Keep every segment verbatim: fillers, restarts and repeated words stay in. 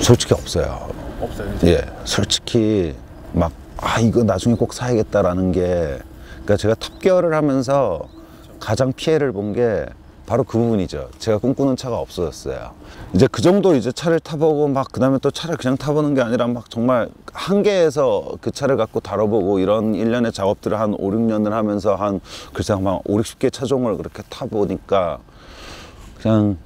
솔직히 없어요. 없어요? 예, 솔직히 막 아 이거 나중에 꼭 사야겠다라는 게, 그러니까 제가 탑기어를 하면서 가장 피해를 본 게 바로 그 부분이죠. 제가 꿈꾸는 차가 없어졌어요. 이제 그 정도 이제 차를 타보고 막 그 다음에 또 차를 그냥 타보는 게 아니라 막 정말 한계에서 그 차를 갖고 다뤄보고 이런 일련의 작업들을 한 오, 육 년을 하면서 한 글쎄 막 오, 육십 개 차종을 그렇게 타보니까 그냥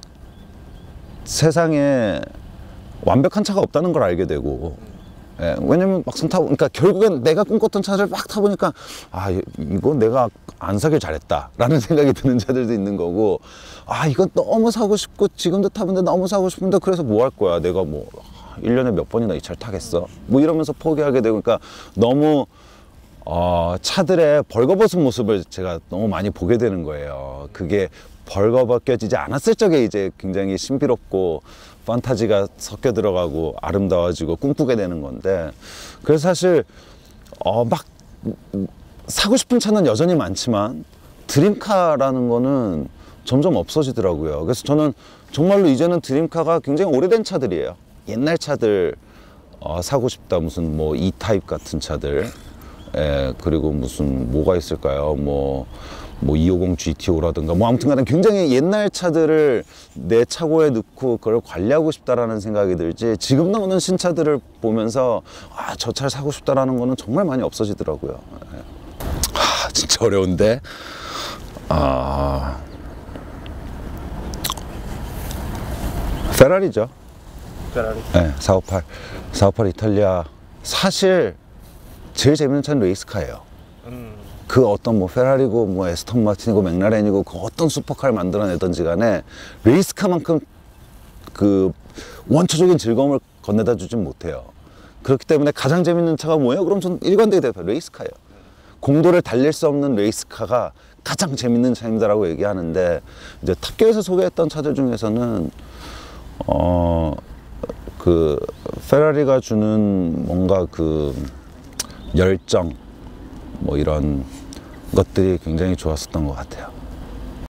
세상에 완벽한 차가 없다는 걸 알게 되고, 예, 왜냐면 막상 타보, 그러니까 결국엔 내가 꿈꿨던 차를 막 타보니까 아 이거 내가 안 사길 잘했다 라는 생각이 드는 차들도 있는 거고, 아 이건 너무 사고 싶고 지금도 타는데 너무 사고 싶은데 그래서 뭐 할 거야, 내가 뭐 일 년에 몇 번이나 이 차를 타겠어 뭐 이러면서 포기하게 되고, 그러니까 너무 어, 차들의 벌거벗은 모습을 제가 너무 많이 보게 되는 거예요. 그게 벌거벗겨지지 않았을 적에 이제 굉장히 신비롭고 판타지가 섞여 들어가고 아름다워지고 꿈꾸게 되는 건데, 그래서 사실 어, 막 사고 싶은 차는 여전히 많지만 드림카라는 거는 점점 없어지더라고요. 그래서 저는 정말로 이제는 드림카가 굉장히 오래된 차들이에요. 옛날 차들 어, 사고 싶다, 무슨 뭐 E 타입 같은 차들, 예, 그리고 무슨 뭐가 있을까요? 뭐, 뭐 이백오십 지티오라든가 뭐 아무튼 간에 굉장히 옛날 차들을 내 차고에 넣고 그걸 관리하고 싶다라는 생각이 들지, 지금 나오는 신차들을 보면서 아, 저 차를 사고 싶다라는 거는 정말 많이 없어지더라고요. 예. 하, 진짜 어려운데. 아, 페라리죠. 페라리? 네, 사백오십팔. 사백오십팔 이탈리아. 사실 제일 재밌는 차는 레이스카예요. 음. 그 어떤 뭐 페라리고 뭐 에스턴 마틴이고 맥라렌이고 그 어떤 슈퍼카를 만들어내든지 간에 레이스카만큼 그 원초적인 즐거움을 건네다 주진 못해요. 그렇기 때문에 가장 재밌는 차가 뭐예요? 그럼 저는 일관되게 대답해요. 레이스카예요. 공도를 달릴 수 없는 레이스카가 가장 재밌는 차입니다라고 얘기하는데, 이제 탑기어에서 소개했던 차들 중에서는 어 그 페라리가 주는 뭔가 그 열정 뭐 이런 것들이 굉장히 좋았었던 것 같아요.